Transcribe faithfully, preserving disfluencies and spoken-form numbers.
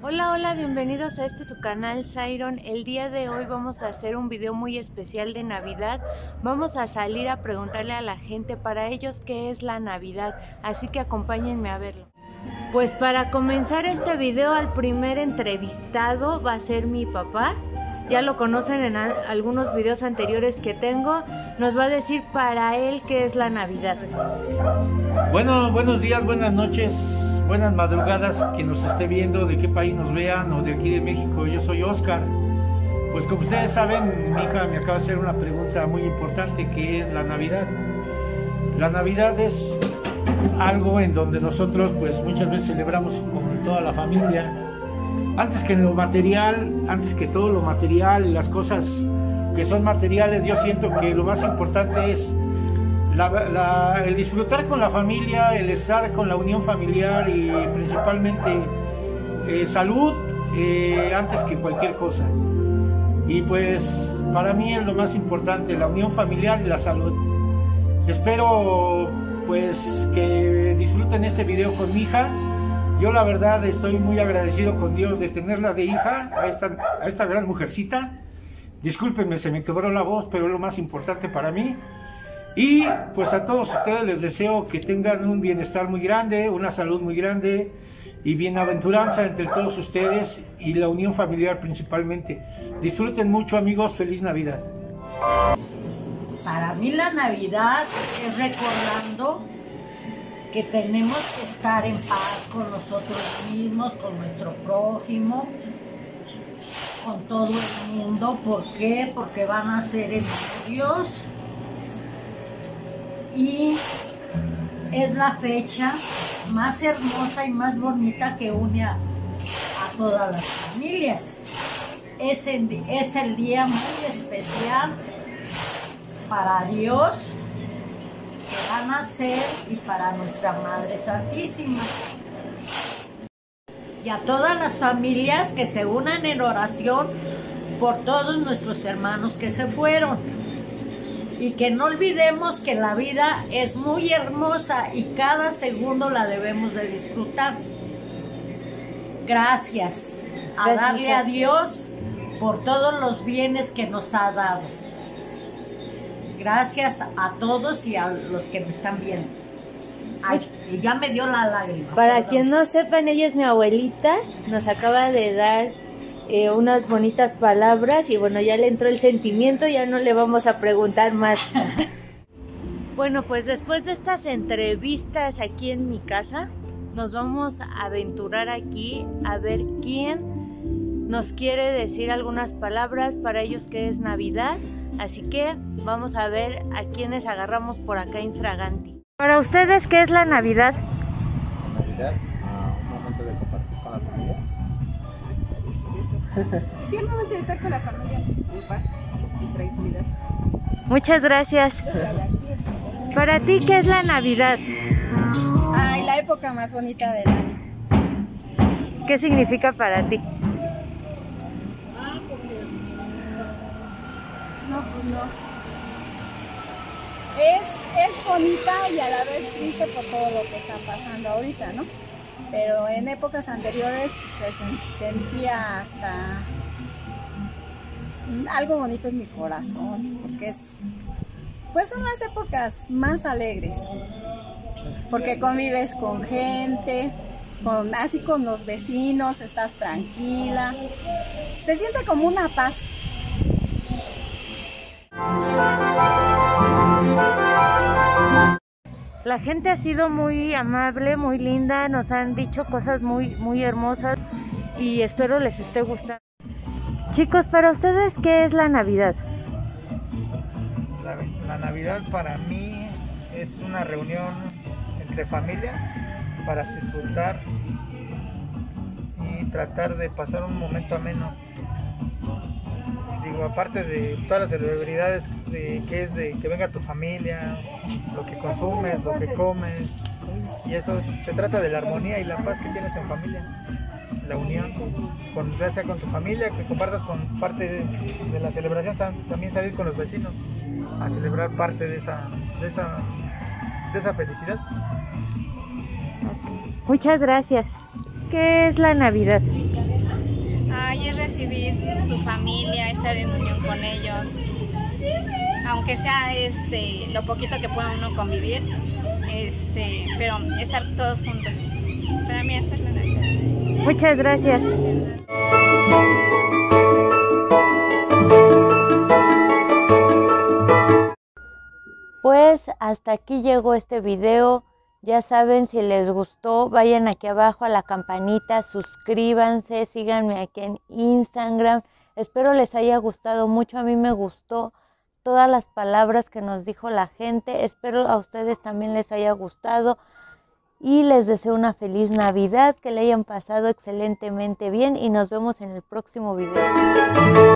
Hola, hola, bienvenidos a este su canal Siron. El día de hoy vamos a hacer un video muy especial de Navidad. Vamos a salir a preguntarle a la gente para ellos qué es la Navidad, así que acompáñenme a verlo. Pues para comenzar este video, al primer entrevistado va a ser mi papá. Ya lo conocen en algunos videos anteriores que tengo. Nos va a decir para él qué es la Navidad. Bueno, buenos días, buenas noches, buenas madrugadas, quien nos esté viendo, de qué país nos vean o de aquí de México. Yo soy Oscar. Pues como ustedes saben, mi hija me acaba de hacer una pregunta muy importante, que es la Navidad. La Navidad es algo en donde nosotros pues muchas veces celebramos con toda la familia. Antes que lo material, antes que todo lo material y las cosas que son materiales, yo siento que lo más importante es La, la, el disfrutar con la familia, el estar con la unión familiar y principalmente eh, salud eh, antes que cualquier cosa. Y pues para mí es lo más importante, la unión familiar y la salud. Espero pues que disfruten este video con mi hija. Yo la verdad estoy muy agradecido con Dios de tenerla de hija, a esta, a esta gran mujercita. Discúlpenme, se me quebró la voz, pero es lo más importante para mí. Y pues a todos ustedes les deseo que tengan un bienestar muy grande, una salud muy grande y bienaventuranza entre todos ustedes y la unión familiar principalmente. Disfruten mucho, amigos, feliz Navidad. Para mí la Navidad es recordando que tenemos que estar en paz con nosotros mismos, con nuestro prójimo, con todo el mundo. ¿Por qué? Porque van a ser el Dios. Y es la fecha más hermosa y más bonita que une a, a todas las familias. Es el, es el día muy especial para Dios que va a nacer y para nuestra Madre Santísima. Y a todas las familias que se unan en oración por todos nuestros hermanos que se fueron. Y que no olvidemos que la vida es muy hermosa y cada segundo la debemos de disfrutar. Gracias. A Gracias. darle a Dios por todos los bienes que nos ha dado. Gracias a todos y a los que me están viendo. Ay, y ya me dio la lágrima. Para perdón. Quien no sepan, ella es mi abuelita. Nos acaba de dar Eh, unas bonitas palabras y bueno, ya le entró el sentimiento, ya no le vamos a preguntar más. Bueno, pues después de estas entrevistas aquí en mi casa, nos vamos a aventurar aquí a ver quién nos quiere decir algunas palabras para ellos que es Navidad. Así que vamos a ver a quiénes agarramos por acá infraganti. Para ustedes, ¿qué es la Navidad? Navidad, uh, un momento de compartir con la familia. Sí, el momento de estar con la familia en paz y tranquilidad. Muchas gracias. Para ti, ¿qué es la Navidad? Ay, la época más bonita del año. ¿Qué significa para ti? No, pues no. Es, es bonita y a la vez triste por todo lo que está pasando ahorita, ¿no? Pero en épocas anteriores pues, se sentía hasta algo bonito en mi corazón, porque es, pues son las épocas más alegres, porque convives con gente, con, así con los vecinos, estás tranquila, se siente como una paz. La gente ha sido muy amable, muy linda, nos han dicho cosas muy, muy hermosas y espero les esté gustando. Chicos, para ustedes, ¿qué es la Navidad? La, la Navidad para mí es una reunión entre familia para disfrutar y tratar de pasar un momento ameno. Digo, aparte de todas las celebridades de que es de que venga tu familia, lo que consumes, lo que comes, y eso es, se trata de la armonía y la paz que tienes en familia, la unión, con, ya sea con tu familia, que compartas con parte de, de la celebración, también salir con los vecinos a celebrar parte de esa, de esa, de esa felicidad. Muchas gracias. ¿Qué es la Navidad? recibir tu familia, estar en unión con ellos, aunque sea este lo poquito que pueda uno convivir, este, pero estar todos juntos. Para mí esa es la Navidad. Muchas gracias. Pues hasta aquí llegó este video. Ya saben, si les gustó, vayan aquí abajo a la campanita, suscríbanse, síganme aquí en Instagram. Espero les haya gustado mucho, a mí me gustó todas las palabras que nos dijo la gente. Espero a ustedes también les haya gustado y les deseo una feliz Navidad, que le hayan pasado excelentemente bien y nos vemos en el próximo video.